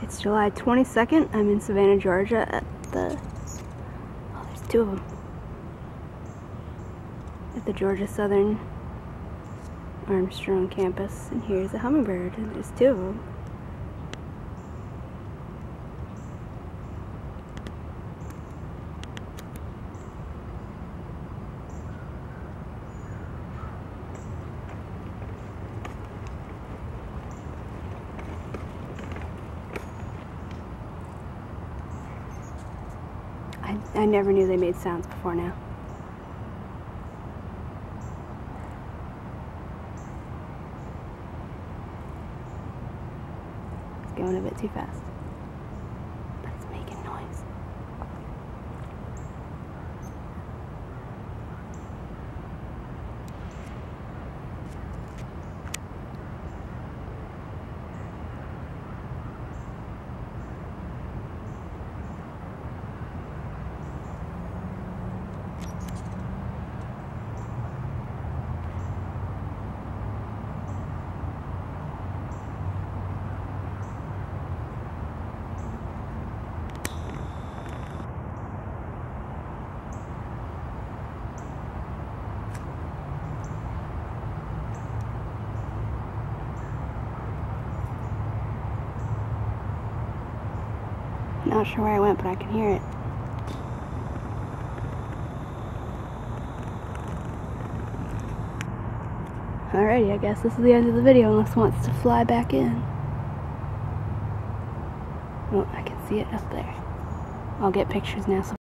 It's July 22nd. I'm in Savannah, Georgia at the, oh, there's two of them, at the Georgia Southern Armstrong campus. And here's a hummingbird, and there's two of them. I never knew they made sounds before now. It's going a bit too fast, but it's making noise. Not sure where I went, but I can hear it. Alrighty, I guess this is the end of the video unless it wants to fly back in. Oh, I can see it up there. I'll get pictures now. So